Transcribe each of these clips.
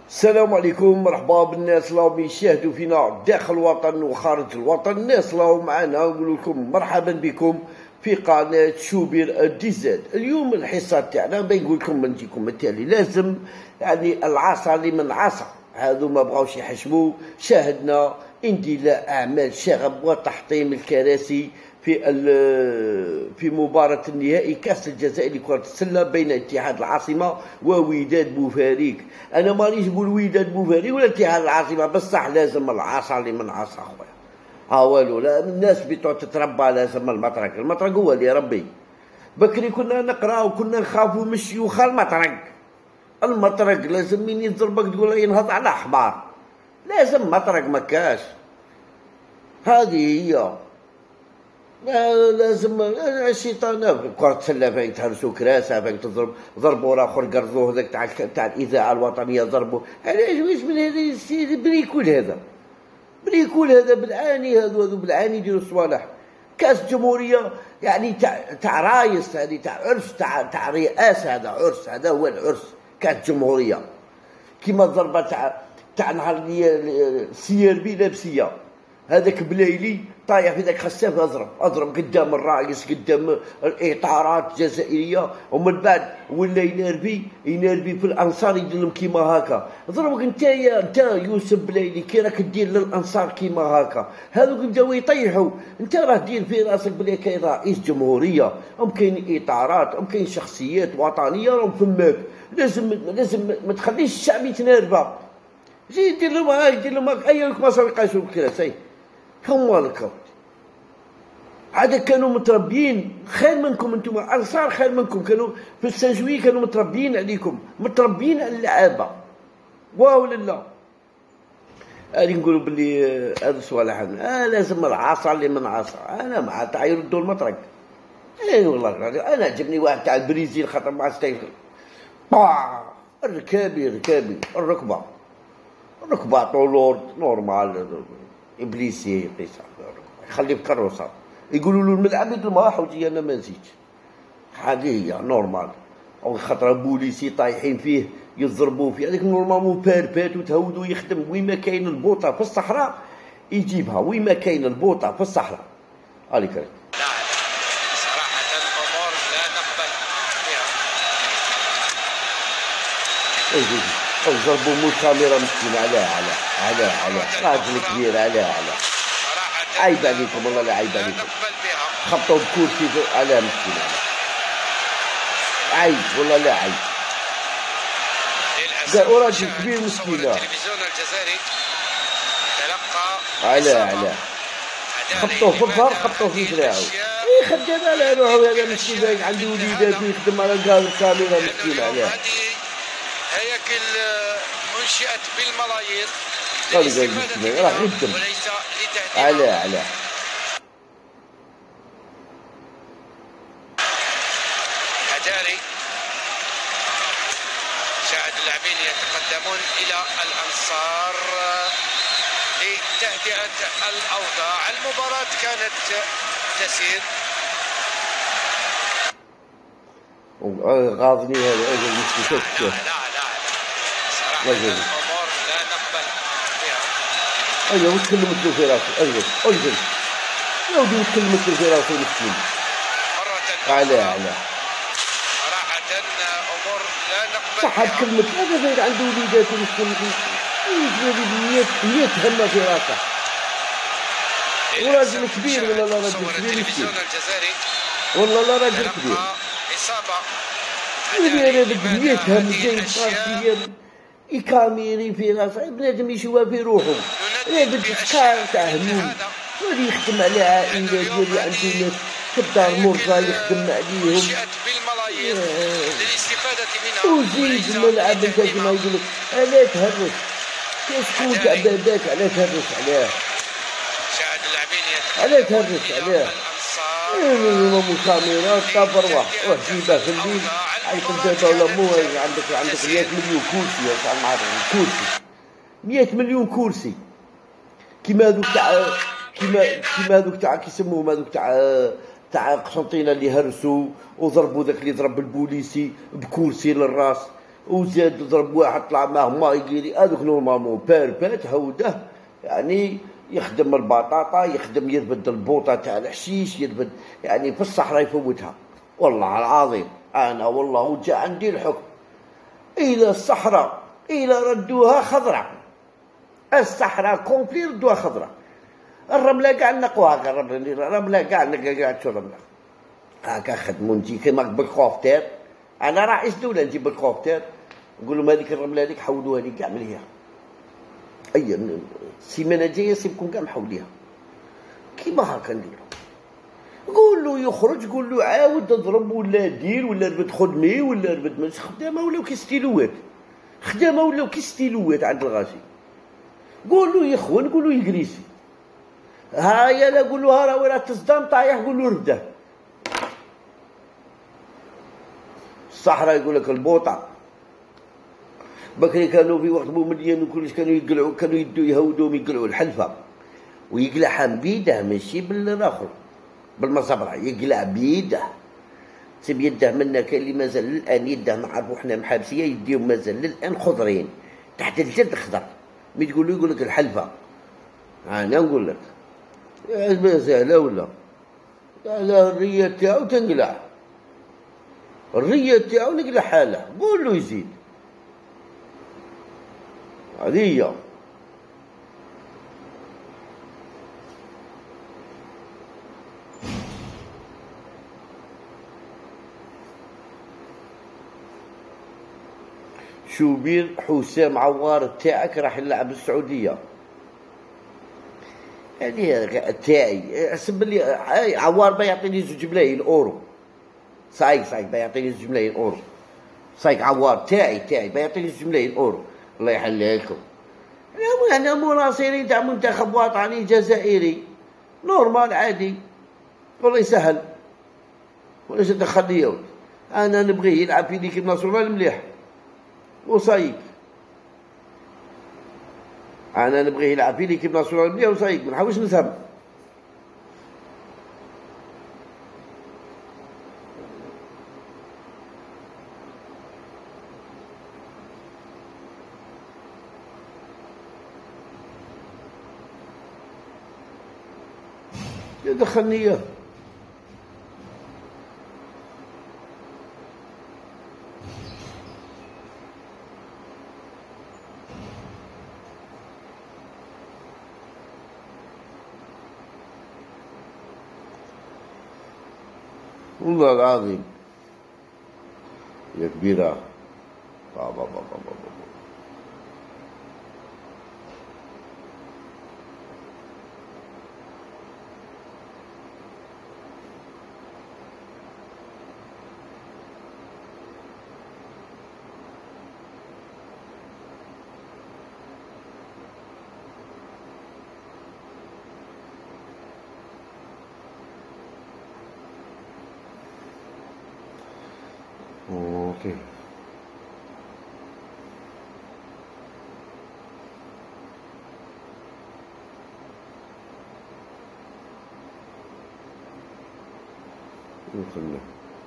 السلام عليكم، مرحبا بالناس اللي راهم يشاهدوا فينا داخل الوطن وخارج الوطن. الناس اللي راهم معنا نقول لكم مرحبا بكم في قناه شوبير دي زاد. اليوم الحصه تاعنا بنقول لكم نجيكم التالي. لازم يعني العصا لمن عصى، هذو ما بغاوش يحشموا. شاهدنا اندلاع اعمال شغب وتحطيم الكراسي في مباراة النهائي كأس الجزائر لكرة السلة بين اتحاد العاصمة ووداد بوفاريك. أنا مانيش نقول وداد بوفاريك ولا اتحاد العاصمة، بصح لازم العصا لمن عصى خويا. والو، لا الناس بتوع تتربى لازم المطرق هو اللي ربي. بكري كنا نقرا وكنا نخافوا من الشيوخ. المطرق لازم مين يضربك تقول ينهض على حمار، لازم مطرق مكاش. هذه هي لازم الشيطان في كرة السلة فين تهرسوا كراسة، فين ضربوا الاخر قرضوه هذاك تاع الاذاعة الوطنية ضربوا. علاش واش من هذا السيد بريكول هذا بالعاني، هذو بالعاني يديروا صوالح. كاس جمهورية يعني تاع رايس، هذه تاع عرس، تاع رئاسة. هذا عرس، هذا هو العرس كاس جمهورية. كيما الضربة تاع نهار CRB لابسية، هذاك بلايلي طايح في ذاك خساف اضرب قدام الرئيس، قدام الاطارات الجزائريه، ومن بعد ولا ينربي في الانصار يدير لهم كيما هكا. ضربك انت يوسف بلايلي كي راك دير للانصار كيما هكا، هذوك بداو يطيحوا. انت راه دير في راسك بلي كاين رئيس جمهوريه، كاين اطارات، كاين شخصيات وطنيه راهم فماك. لازم ما تخليش الشعب يتنرفى. جي دير لهم اياك ما صاو يقاسوا الكراسي. هما لكم عاد كانوا متربيين خير منكم، انتم انصار خير منكم. كانوا في السنجوي كانوا متربيين عليكم، متربيين على اللعابه. واو لا غادي نقولوا باللي هذا صوالح. لازم العصا اللي من عصا. انا مع تاع يردوا المطرق. والله انا عجبني واحد تاع البريزيل خاطر مع ستايل ركابي الركبه طولور نورمال ابليسي قيس يخلي في كروسه. يقولوا له الملعب يدير ما حوجي، انا ما نزيدش. هذه هي نورمال. او خاطر بوليسي طايحين فيه يضربوا فيه، هذيك نورمالمون بيربات وتهودو يخدم. وين ما كاين البوطه في الصحراء يجيبها، وين ما كاين البوطه في الصحراء. عليك لا صراحه الامور لا نقبل فيها. او ضربوا مو كاميرا مسكين. على راجل كبير. على عيب عليكم والله، لا عيب عليكم. خبطوا بكرسي على مسكين. عيب والله، لا عيب. راجل كبير مسكين. التلفزيون الجزائري تلقى على خبطوه في الظهر، خبطوه في ذراعه. خدام على روحه هذا مسكين، عنده وليدات يخدم على الكاميرا مسكين. عليه هياكل منشئت بالملايين للاستفادة راه يخدم. وليس لتهديد. على حجاري شاهد اللاعبين يتقدمون الى الانصار لتهدئة الاوضاع. المباراة كانت تسير. غاضني هذا المسكين. صراحة الأمور لا نقبل بها. ايوه وتكلمت له في راسه. ايوه يا ودي وتكلمت له في راسه مسكين. مرة على صراحة أمور لا نقبل صح. كلمة هذا غير عنده وليدات مسكين، مية همة في راسه. وراجل كبير ولا لا راجل كبير مسكين. والله لا راجل كبير. إصابة. هذا بدك 100 هم جاي صار يكاميري في راسه. بنادم يشوفها في روحه. هذا الافكار تاع هموم. ولي يخدم على عائله ديالي، عنده ناس في الدار مرضى يخدم عليهم. وزيد الملعب انت كما يقول لك الا تهرس. كشكون تاع باباك علاه تهرس عليه؟ علاه تهرس عليه؟ كاميرات طاب روح جيبها في الليل. عيط دابا ولا مو عندك 100 مليون كرسي. تاع المعرض كرسي 100 مليون كرسي. كيما هذوك تاع كيسموهم هذوك تاع قسنطينه اللي هرسوا وضربوا ذاك اللي ضرب البوليسي بكرسي للراس. وزاد ضرب واحد طلع معاه مايكيري هذوك نورمالمون باربات هوده، يعني يخدم البطاطا، يخدم يربد البوطه تاع الحشيش، يربد يعني في الصحراء يفوتها. والله العظيم انا والله وجا عندي الحكم الى الصحراء الى ردوها خضراء، الصحراء كومبلي ردوها خضراء، الرمله كاع نقوها، الرمله كاع تشو الرمله هاكا خدموا نجي كيما بالكوفتير. انا رئيس دوله نجيب بالكوفتير نقول لهم هذيك الرمله هذيك حولوها لي كاع مليها، اي السيمانه الجايه سيبكم كاع محوليها كيما هاكا نديرو. قول له يخرج، قول له عاود اضرب ولا دير ولا ربد خدمي ولا ربد مش خدامه ولاو كي ستيلوات، خدامه ولاو كي ستيلوات عند الغاشي. قول له يخون، قول له يجريسي، هايا لا قول له ها راه تصدام طايح، قول له رده. الصحراء يقول لك البوطه بكري كانوا في وقت بومدين وكلش كانوا يقلعوا، كانوا يدوا يهودوهم يقلعوا الحلفه ويقلعها بيده ماشي بالاخر بالمصبره، يقلع بيده سيب يده منا. كاين اللي مازال للان يده نعرفوا حنا محابسيه يديهم مازال للان خضرين تحت الجلد خضر، مي تقول له يقول لك الحلفه. انا نقول لك مازال ولا لا الريه تاعو تنقلع، الريه تاعو نقلع حاله، قول له يزيد. هذه شوبير حسام عوار تاعك راح يلعب السعوديه، هذه تاعي حسب لي عوار بيعطيني 2 ملايين اورو، صايك بيعطيني 2 ملايين اورو، صايك عوار تاعي بيعطيني 2 ملايين اورو. الله يحليكم. انا مناصري تاع منتخب وطني جزائري نورمال عادي، والله يسهل ولا دخلني يا ولد. انا نبغيه يلعب في ليكيب ناسيونال مليح وصايك، انا نبغيه يلعب في ليكيب ناسيونال مليح وصايك، ما نحاولش نفهم. دخلني اياه. والله العظيم يا كبيرة. بابا اوكي. وصلنا.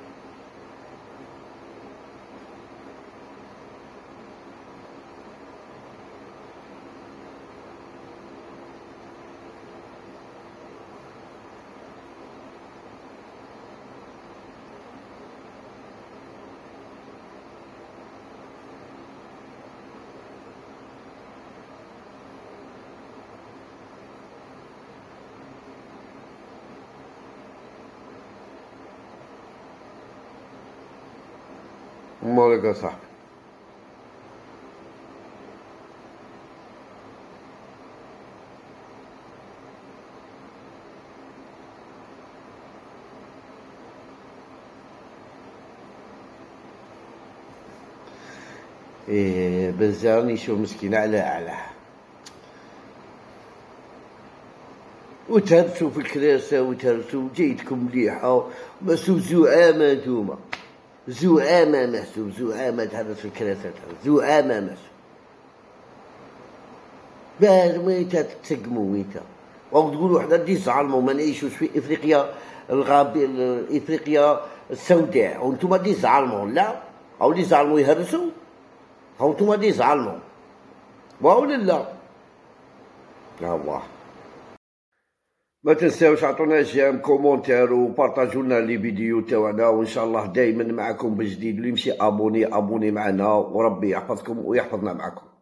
مالك يا صاحبي؟ إيه بزارني شو مسكين على وتهرسوا في الكراسة وتهرسوا جيتكم مليحة، بس زعامة نتوما، زعامة محسوب، زعامة تهرس في الكراسة، زعامة محسوب. باه ويتا تسقموا ويتا، وتقولوا حنا ندي ظالموا ما نعيشوش في افريقيا افريقيا السوداء، وانتم دي ظالموا لا، او دي ظالموا يهرسوا، هاو نتوما دي زعلنا واو لا ها الله. ما تنساوش عطونا جيم كومونتير وبارطاجوا لنا لي فيديو تاعنا، وان شاء الله دائما معكم بجديد. اللي يمشي ابوني معنا، وربي يحفظكم ويحفظنا معكم.